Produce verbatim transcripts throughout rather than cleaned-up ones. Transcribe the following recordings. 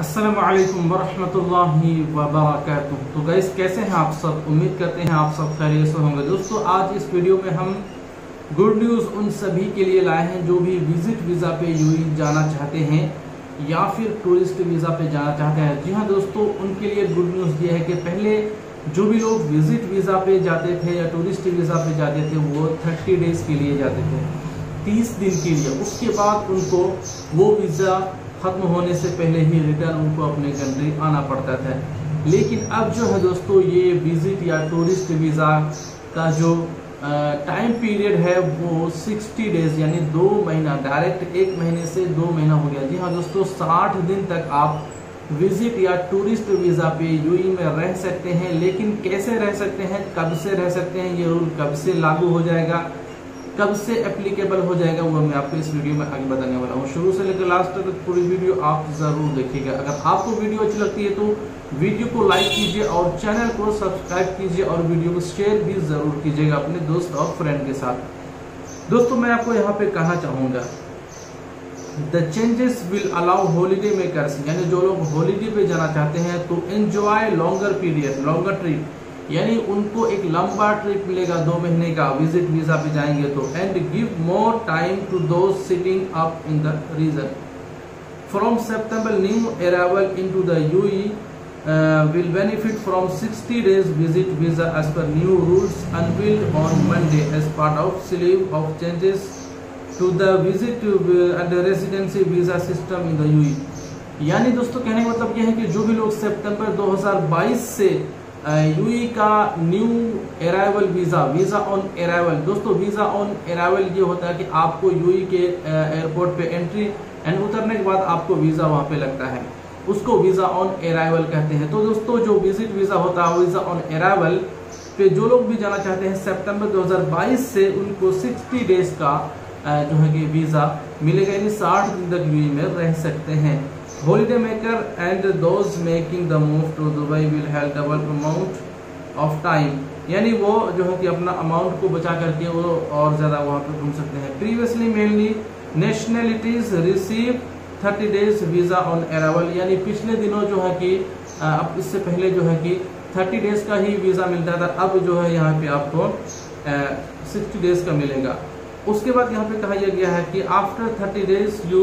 अस्सलामु अलैकुम वरहमतुल्लाहि वबरकातुह। तो गाइस, कैसे हैं आप सब? उम्मीद करते हैं आप सब खैरियत से होंगे। दोस्तों, आज इस वीडियो में हम गुड न्यूज़ उन सभी के लिए लाए हैं जो भी विजिट वीज़ा पे यूएई जाना चाहते हैं या फिर टूरिस्ट वीज़ा पे जाना चाहते हैं। जी हाँ दोस्तों, उनके लिए गुड न्यूज़ ये है कि पहले जो भी लोग विजिट वीज़ा पे जाते थे या टूरिस्ट वीज़ा पे जाते थे वो थर्टी डेज के लिए जाते थे, तीस दिन के लिए। उसके बाद उनको वो वीज़ा खत्म होने से पहले ही रिटर्न उनको अपने कंट्री आना पड़ता था। लेकिन अब जो है दोस्तों, ये विजिट या टूरिस्ट वीज़ा का जो टाइम पीरियड है वो साठ डेज यानी दो महीना, डायरेक्ट एक महीने से दो महीना हो गया। जी हाँ दोस्तों, साठ दिन तक आप विजिट या टूरिस्ट वीज़ा पे यूएई में रह सकते हैं। लेकिन कैसे रह सकते हैं, कब से रह सकते हैं, ये रूल कब से लागू हो जाएगा, कब से एप्लीकेबल हो जाएगा, वो मैं आपको इस वीडियो में आगे बताने वाला हूँ। शुरू से लेकर लास्ट तक पूरी वीडियो आप जरूर देखिएगा। अगर आपको वीडियो अच्छी लगती है तो वीडियो को लाइक कीजिए और चैनल को सब्सक्राइब कीजिए और वीडियो को शेयर भी जरूर कीजिएगा अपने दोस्त और फ्रेंड के साथ। दोस्तों, मैं आपको यहाँ पे कहना चाहूँगा, the changes will allow holiday makers, यानी जो लोग हॉलीडे पे जाना चाहते हैं तो enjoy longer period, longer trip, यानी उनको एक लंबा ट्रिप मिलेगा दो महीने का विजिट वीजा पे जाएंगे तो। And give more time to those sitting up in the region from September. New arrival into the UAE will benefit from sixty days visit visa as per new rules unveiled on Monday as part of slew of changes to the visit and residency visa system in the UAE. यानी दोस्तों, कहने का मतलब यह है कि जो भी लोग सितंबर दो हज़ार बाईस से यूएई का new arrival visa, visa on arrival, दोस्तों वीज़ा ऑन अराइवल ये होता है कि आपको यूएई के एयरपोर्ट पे एंट्री एंड उतरने के बाद आपको वीज़ा वहाँ पे लगता है, उसको वीज़ा ऑन अराइवल कहते हैं। तो दोस्तों, जो विजिट वीज़ा होता है वीज़ा ऑन अराइवल पे जो लोग भी जाना चाहते हैं सितंबर दो हज़ार बाईस से, उनको साठ डेज का जो है कि वीज़ा मिलेगा, यानी साठ दिन तक यूएई में रह सकते हैं। Holiday maker and those making the move to Dubai will have double amount of time, यानी वो जो है कि अपना अमाउंट को बचा करके वो और ज़्यादा वहाँ पर घूम सकते हैं। Previously mainly nationalities receive thirty days visa on arrival, यानी पिछले दिनों जो है कि अब इससे पहले जो है कि थर्टी डेज का ही वीज़ा मिलता था, अब जो है यहाँ पे आपको सिक्सटी डेज का मिलेगा। उसके बाद यहाँ पे कहा यह गया है कि after thirty days you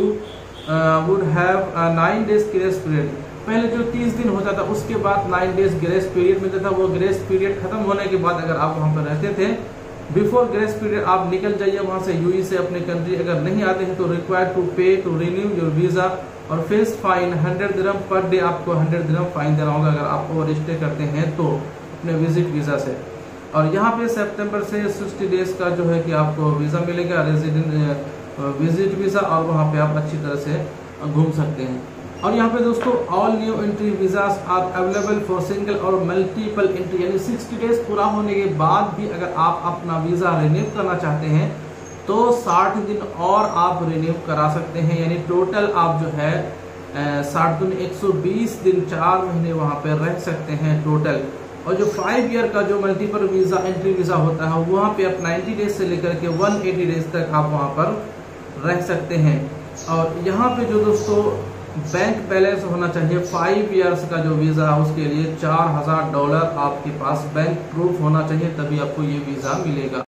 would have nine days grace period. पहले जो तीस दिन होता था उसके बाद नाइन डेज ग्रेस पीरियड मिलता था। वो ग्रेस पीरियड खत्म होने के बाद अगर आप वहाँ पर रहते थे, बिफोर ग्रेस पीरियड आप निकल जाइए वहाँ से यूएई से अपने कंट्री। अगर नहीं आते हैं तो required to pay to renew your visa और face fine hundred dirham per day, आपको हंड्रेड दिरहम फाइन देना होगा अगर आप ओवर स्टे करते हैं तो अपने विजिट वीज़ा से। और यहाँ पे सितंबर से सिक्सटी डेज का जो है कि आपको वीज़ा मिलेगा, रेजिडेंट विजिट वीज़ा, और वहाँ पे आप अच्छी तरह से घूम सकते हैं। और यहाँ पे दोस्तों, all new entry visas are available for single और मल्टीपल एंट्री, यानी साठ डेज पूरा होने के बाद भी अगर आप अपना वीज़ा रिन्यू करना चाहते हैं तो साठ दिन और आप रिन्यू करा सकते हैं। यानी टोटल आप जो है साठ दिन एक सौ बीस दिन, चार महीने वहाँ पे रह सकते हैं टोटल। और जो फाइव ईयर का जो मल्टीपल वीज़ा एंट्री वीज़ा होता है वहाँ पे आप नाइन्टी डेज से लेकर के वन एटी डेज तक आप वहाँ पर रह सकते हैं। और यहाँ पे जो दोस्तों बैंक बैलेंस होना चाहिए, फाइव इयर्स का जो वीज़ा है उसके लिए चार हजार डॉलर आपके पास बैंक प्रूफ होना चाहिए, तभी आपको ये वीज़ा मिलेगा।